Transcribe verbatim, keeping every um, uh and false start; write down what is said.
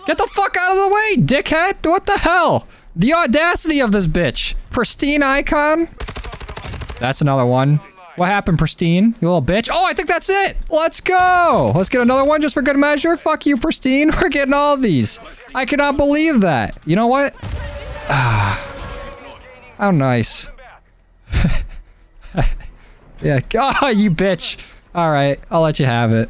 Get the fuck out of the way, dickhead! What the hell? The audacity of this bitch. Pristine icon. That's another one. What happened, Pristine? You little bitch. Oh, I think that's it. Let's go. Let's get another one just for good measure. Fuck you, Pristine. We're getting all of these. I cannot believe that. You know what? Ah. How nice. Yeah. Oh, you bitch. All right. I'll let you have it.